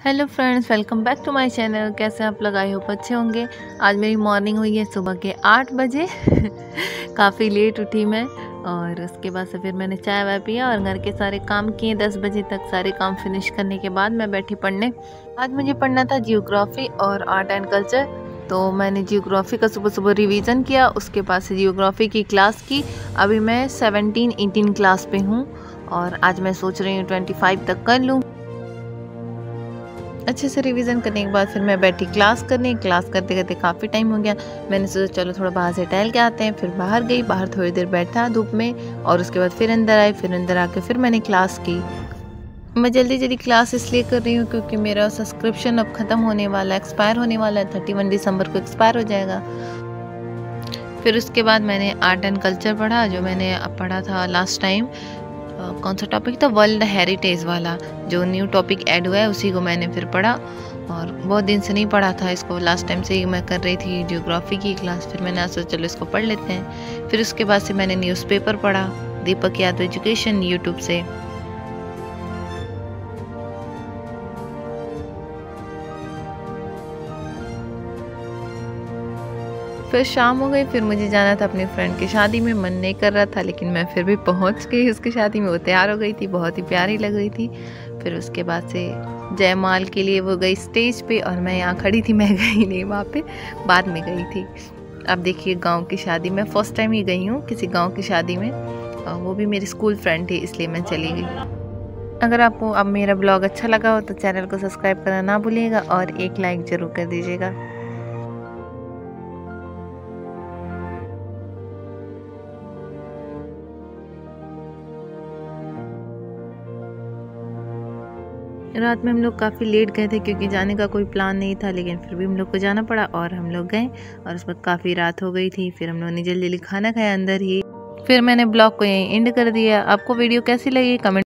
Hello friends, welcome back to my channel. कैसे आप लोग? आई होप अच्छे होंगे। आज मेरी मॉर्निंग हुई है सुबह के 8 बजे काफ़ी लेट उठी मैं और उसके बाद से फिर मैंने चाय वाय पिया और घर के सारे काम किए। 10 बजे तक सारे काम फिनिश करने के बाद मैं बैठी पढ़ने। आज मुझे पढ़ना था जियोग्राफी और आर्ट एंड कल्चर। तो मैंने जियोग्राफी का सुबह सुबह रिवीजन किया, उसके बाद से जियोग्राफी की क्लास की। अभी मैं 17-18 क्लास पे हूँ और आज मैं सोच रही हूँ 25 तक कर लूँ। अच्छे से रिवीजन करने के बाद फिर मैं बैठी क्लास करने। क्लास करते करते काफ़ी टाइम हो गया। मैंने सोचा चलो थोड़ा बाहर से टहल के आते हैं। फिर बाहर गई, बाहर थोड़ी देर बैठा धूप में और उसके बाद फिर अंदर आई। फिर अंदर आके फिर मैंने क्लास की। मैं जल्दी जल्दी क्लास इसलिए कर रही हूँ क्योंकि मेरा सब्सक्रिप्शन अब ख़त्म होने वाला है, एक्सपायर होने वाला है। 31 दिसंबर को एक्सपायर हो जाएगा। फिर उसके बाद मैंने आर्ट एंड कल्चर पढ़ा, जो मैंने अब पढ़ा था लास्ट टाइम। कौन सा टॉपिक था? वर्ल्ड हेरिटेज वाला, जो न्यू टॉपिक ऐड हुआ है उसी को मैंने फिर पढ़ा और बहुत दिन से नहीं पढ़ा था इसको। लास्ट टाइम से ही मैं कर रही थी जियोग्राफी की क्लास। फिर मैंने सोचा चलो इसको पढ़ लेते हैं। फिर उसके बाद से मैंने न्यूज़पेपर पढ़ा, दीपक यादव एजुकेशन, यूट्यूब से। फिर शाम हो गई। फिर मुझे जाना था अपनी फ्रेंड की शादी में। मन नहीं कर रहा था लेकिन मैं फिर भी पहुंच गई उसकी शादी में। वो तैयार हो गई थी, बहुत ही प्यारी लग रही थी। फिर उसके बाद से जयमाल के लिए वो गई स्टेज पे और मैं यहाँ खड़ी थी। मैं गई नहीं वहाँ पे, बाद में गई थी। अब देखिए गांव की शादी, मैं फर्स्ट टाइम ही गई हूँ किसी गाँव की शादी में, और वो भी मेरी स्कूल फ्रेंड थी इसलिए मैं चली गई। अगर आपको अब मेरा ब्लॉग अच्छा लगा हो तो चैनल को सब्सक्राइब करना ना भूलिएगा और एक लाइक ज़रूर कर दीजिएगा। रात में हम लोग काफ़ी लेट गए थे क्योंकि जाने का कोई प्लान नहीं था, लेकिन फिर भी हम लोग को जाना पड़ा और हम लोग गए और उस वक्त काफ़ी रात हो गई थी। फिर हम लोगों ने जल्दी जल्दी खाना खाया अंदर ही। फिर मैंने ब्लॉग को यहीं एंड कर दिया। आपको वीडियो कैसी लगी कमेंट